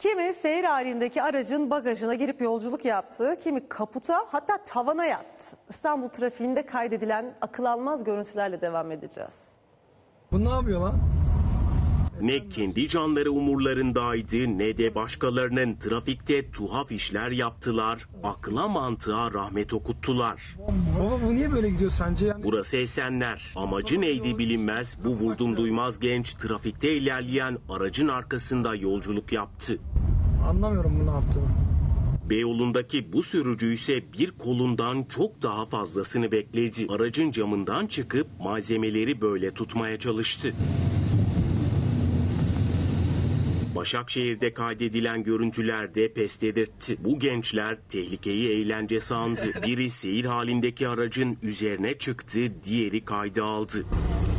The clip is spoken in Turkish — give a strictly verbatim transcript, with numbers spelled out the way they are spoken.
Kimi seyir halindeki aracın bagajına girip yolculuk yaptı, kimi kaputa hatta tavana yattı. İstanbul trafiğinde kaydedilen akıl almaz görüntülerle devam edeceğiz. Bu ne yapıyor lan? Ne kendi canları umurlarındaydı ne de başkalarının. Trafikte tuhaf işler yaptılar, akla mantığa rahmet okuttular. Baba bu niye böyle gidiyor sence? Yani? Burası Esenler. Amacı neydi bilinmez. Bu vurdum duymaz genç trafikte ilerleyen aracın arkasında yolculuk yaptı. Anlamıyorum bu ne yaptığını. Beyoğlu'ndaki bu sürücü ise bir kolundan çok daha fazlasını bekledi. Aracın camından çıkıp malzemeleri böyle tutmaya çalıştı. Başakşehir'de kaydedilen görüntülerde pes dedirtti. Bu gençler tehlikeyi eğlence sandı. Biri seyir halindeki aracın üzerine çıktı, diğeri kayda aldı.